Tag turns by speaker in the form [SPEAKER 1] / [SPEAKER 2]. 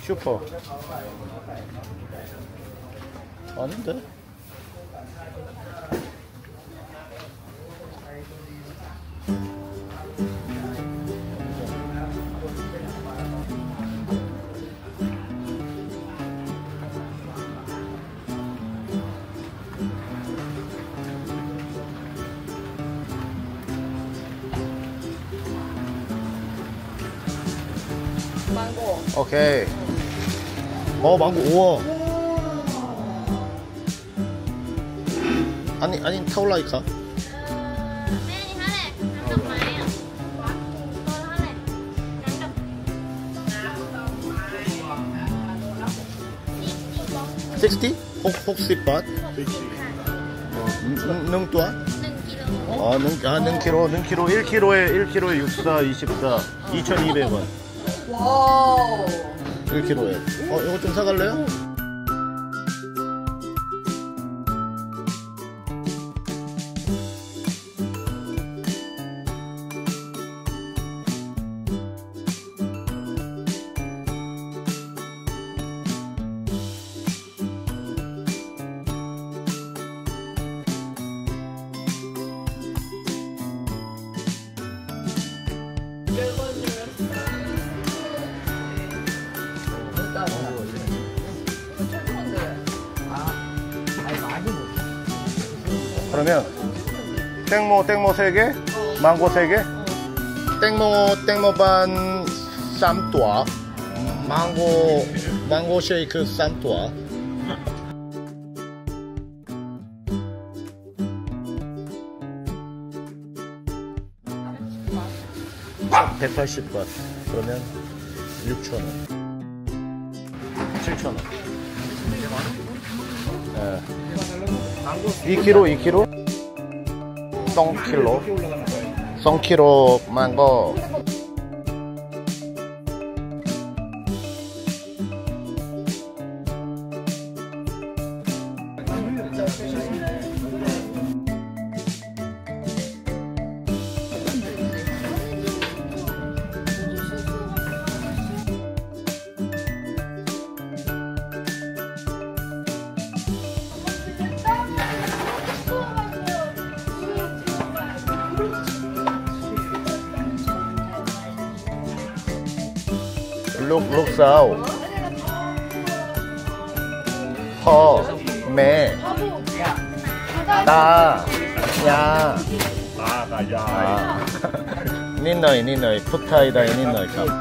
[SPEAKER 1] 슈퍼. 아닌데?
[SPEAKER 2] 망고.
[SPEAKER 1] 오케이. 망고. 우와. 아니 타올라이카.
[SPEAKER 2] Mẹ hả lẹ? Nắm đập máy à? Tôi hả lẹ? Nắm đập.
[SPEAKER 1] 60? 60바트? 능또아?
[SPEAKER 2] 1kg.
[SPEAKER 1] 능키로 1kg에 64, 24, 2,200원.
[SPEAKER 2] 와우.
[SPEAKER 1] 1kg에. 이거 좀 사갈래요? 그러면 땡모 3개, 망고 3개, 땡모 반 쌈또아, 망고 쉐이크 쌈또아. 180바트. 그러면 6,000원. 7,000원. 2kg? 2kg 망고. Look sao. Ho, mẹ, ta, ya. Nín nơi, phút thay đây nín nơi không.